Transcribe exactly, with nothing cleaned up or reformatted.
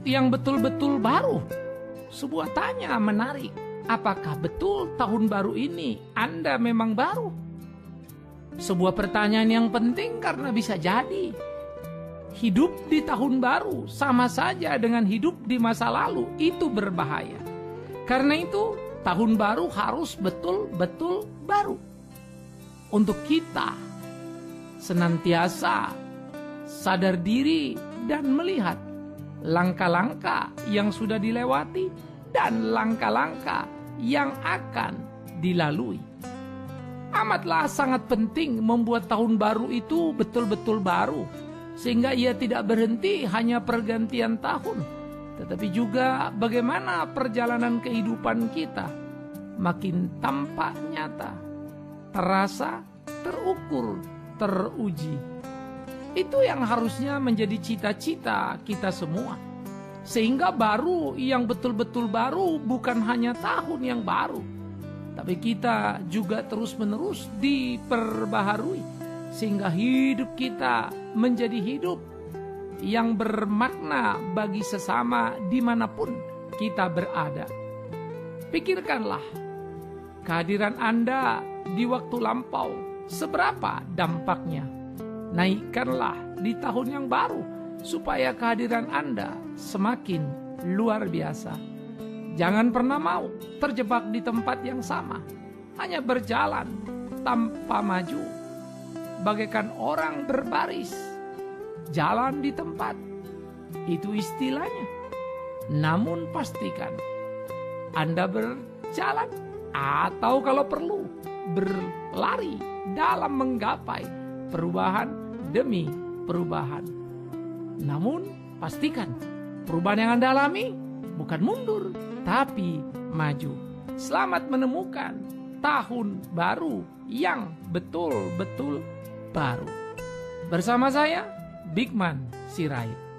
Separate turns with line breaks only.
yang betul-betul baru. Sebuah tanya menarik, apakah betul tahun baru ini Anda memang baru? Sebuah pertanyaan yang penting karena bisa jadi hidup di tahun baru sama saja dengan hidup di masa lalu, itu berbahaya. Karena itu tahun baru harus betul-betul baru. Untuk kita senantiasa sadar diri dan melihat langkah-langkah yang sudah dilewati dan langkah-langkah yang akan dilalui. Amatlah sangat penting membuat tahun baru itu betul-betul baru, sehingga ia tidak berhenti hanya pergantian tahun, tetapi juga bagaimana perjalanan kehidupan kita makin tampak nyata, terasa, terukur, teruji. Itu yang harusnya menjadi cita-cita kita semua. Sehingga baru yang betul-betul baru bukan hanya tahun yang baru, tapi kita juga terus-menerus diperbaharui, sehingga hidup kita menjadi hidup yang bermakna bagi sesama dimanapun kita berada. Pikirkanlah, kehadiran Anda di waktu lampau seberapa dampaknya. Naikkanlah di tahun yang baru supaya kehadiran Anda semakin luar biasa. Jangan pernah mau terjebak di tempat yang sama, hanya berjalan tanpa maju, bagaikan orang berbaris, jalan di tempat. Itu istilahnya. Namun pastikan Anda berjalan atau kalau perlu berlari dalam menggapai perubahan demi perubahan. Namun pastikan perubahan yang Anda alami bukan mundur, tapi maju. Selamat menemukan tahun baru yang betul-betul baru. Bersama saya, Bigman Sirait.